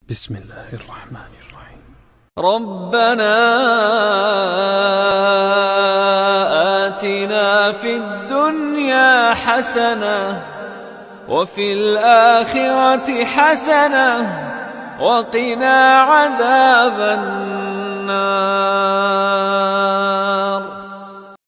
بسم الله الرحمن الرحيم. ربنا آتنا في الدنيا حسنة وفي الآخرة حسنة وقنا عذاب النار.